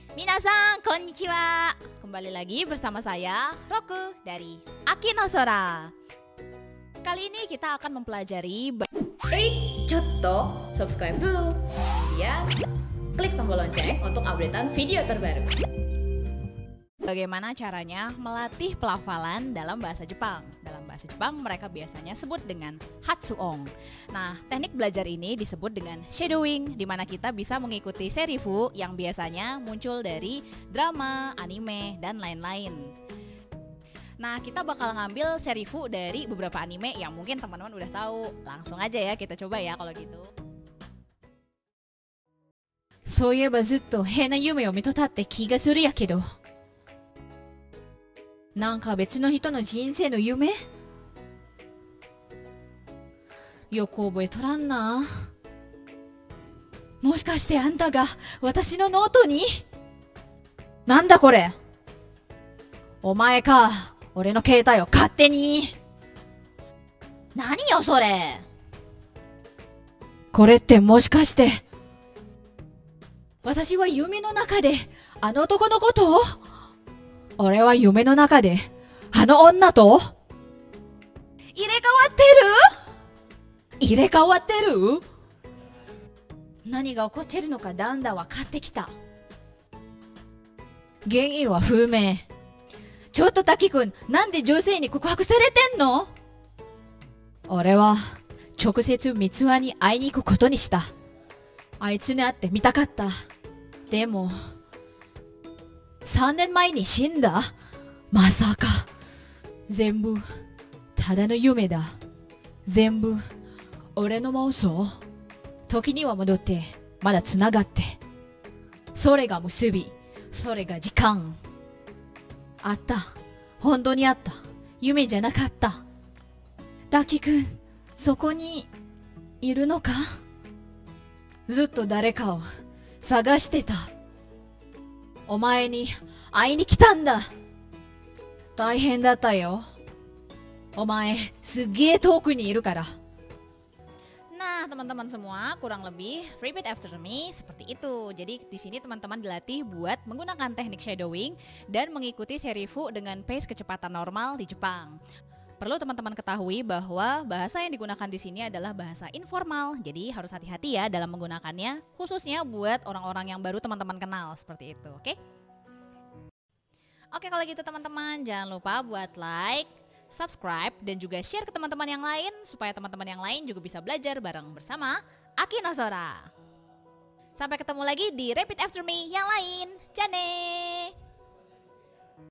Minasan, konnichiwa. Kembali lagi bersama saya, Roku dari Aki no Sora. Kali ini kita akan mempelajari Cotto, subscribe dulu. Kemudian klik tombol lonceng untuk updatean video terbaru. Bagaimana caranya melatih pelafalan dalam bahasa Jepang? Dalam bahasa Jepang mereka biasanya sebut dengan Hatsuong. Nah, teknik belajar ini disebut dengan shadowing, di mana kita bisa mengikuti serifu yang biasanya muncul dari drama, anime, dan lain-lain. Nah, kita bakal ngambil serifu dari beberapa anime yang mungkin teman-teman udah tahu. Langsung aja ya, kita coba ya kalau gitu. そういえばずっと変な夢を見とったって気がするやけど。なんか別の人の人生の夢？よく覚えとらんな。もしかしてあんたが私のノートに？なんだこれ？お前か。俺の携帯を勝手に。何よそれ。これってもしかして、私は夢の中であの男のことを？俺は夢の中であの女と入れ替わってる？入れ替わってる？何が起こってるのかだんだん分かってきた。原因は不明。ちょっと滝くん、なんで女性に告白されてんの？俺は直接三つ輪に会いに行くことにした。あいつに会ってみたかった。でも3年前に死んだ？まさか。全部ただの夢だ。全部俺の妄想。時には戻ってまだつながって、それが結び、それが時間。あった。本当にあった。夢じゃなかった。ダキ君、そこにいるのか？ずっと誰かを探してた。お前に会いに来たんだ。大変だったよ。お前すげえ遠くにいるから。Nah, teman-teman semua, kurang lebih repeat after me seperti itu. Jadi di sini teman-teman dilatih buat menggunakan teknik shadowing dan mengikuti serifu dengan pace kecepatan normal di Jepang. Perlu teman-teman ketahui bahwa bahasa yang digunakan di sini adalah bahasa informal. Jadi harus hati-hati ya dalam menggunakannya, khususnya buat orang-orang yang baru teman-teman kenal seperti itu, oke? Oke, kalau gitu teman-teman jangan lupa buat like, subscribe, dan juga share ke teman-teman yang lain supaya teman-teman yang lain juga bisa belajar bareng bersama Aki no Sora. Sampai ketemu lagi di Repeat After Me yang lain. Jane!